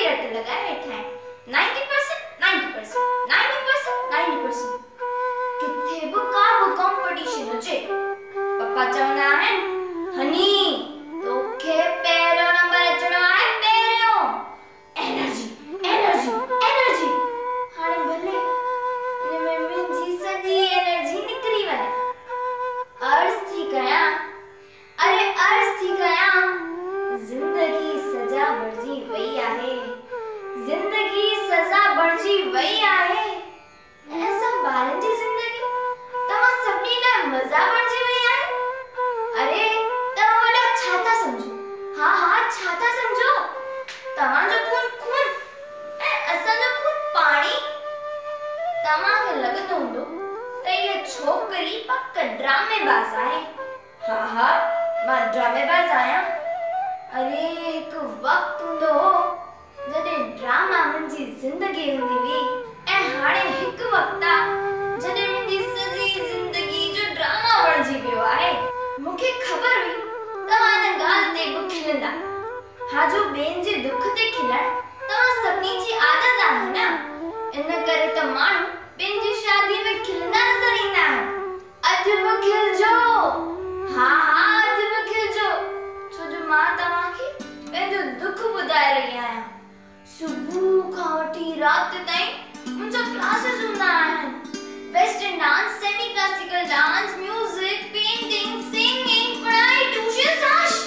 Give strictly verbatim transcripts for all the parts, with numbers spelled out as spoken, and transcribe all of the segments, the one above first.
रट लगाए बैठा है ninety percent ninety percent ninety percent ninety percent किथे भी का भी कंपटीशन हुजे पप्पा चवंदा आहिनि हनी तोखे पहिरियों नंबर अचणो आहे पहिरियों एनर्जी एनर्जी एनर्जी हाणे भले इन में मुंहिंजी सॼी एनर्जी निकिरी वञे अर्ज़ थी कयां अरे अर्ज़ थी कयां जिंदगी सजा बणजी वई आहे जिंदगी सजा बणजी वई आहे ऐसा ॿारनि जी ज़िंदगी तव्हां सभिनी लाइ मज़ा बणजी वई आहे अरे तव्हां वॾा छा था सम्झो हा हा छा था सम्झो तव्हांजो खून खून ऐं असांजो खून पाणी तव्हांखे लॻंदो हूंदो त इहा छोकिरी पक ड्रामेबाज़ आहे हा हा मां ड्रामेबाज़ आहियां अरे हिकु वक़्तु हूंदो हो जॾहिं ड्रामा मुंहिंजी ज़िंदगी हूंदी हुई ऐं हाणे हिकु वक़्तु आहे जॾहिं मुंहिंजी सॼी ज़िंदगी जो ड्रामा बणजी वियो आहे मूंखे ख़बर हुई तव्हां हिन ॻाल्हि ते बि खिलंदा हा जो ॿियनि जे दुख ते खिलण तव्हां सभिनी जी आदत आहे न इन करे त माण्हू ॿियनि जी शादी में खिलंदा नज़र ईंदा आहिनि अॼु बि खिलजो हा हा अॼु बि खिलजो छो जो मां तव्हांखे पंहिंजो दुख ॿुधाए रही आहियां सुबुह खां वठी राति ताईं मुंहिंजा क्लासेस हूंदा आहिनि western dance semi classical dance music painting singing पढ़ाई ट्यूशन साश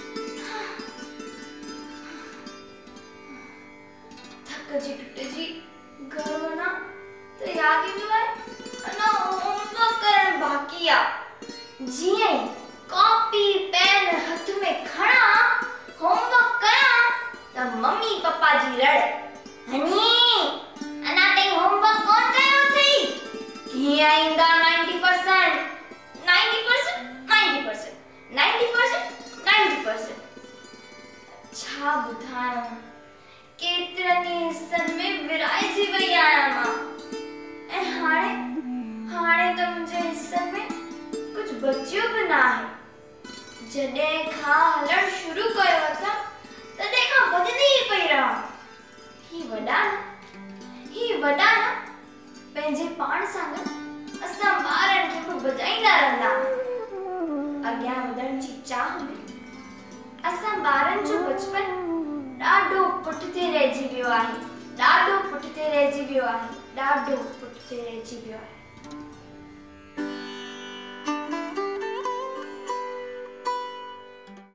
थकजी टुटजी घर वञा त यादि ईंदो आहे अञा होमवर्क करणु बाक़ी आहे जीअं ई कॉपी पेन हथ में खणा होमवर्क कयां त मम्मी पप्पा जी रड़ हनी अञा ताईं होमवर्क कोन कयो अथई कीअं ईंदा ninety percent ninety percent ninety percent ninety percent ninety percent छा ॿुधायां केतिरनि ई हिस्सनि में विराइजी वई आहियां मां ऐं हाणे हाणे त मुंहिंजे हिस्सनि में कुझु बचियो बि न आहे जॾहिं खां हलण शुरू कयो अथां तॾहिं खां वधंदी ई पई रहां ही वॾा न ही वॾा न पंहिंजे पाण सां गॾु असां ॿारनि खे बि वधाईंदा रहंदा अॻियां वधण जी चाह में असां ॿारनि जो बचपन ॾाढो पुठिते रहिजी वियो आहे ॾाढो पुठिते रहिजी वियो आहे ॾाढो पुठिते रहिजी वियो आहे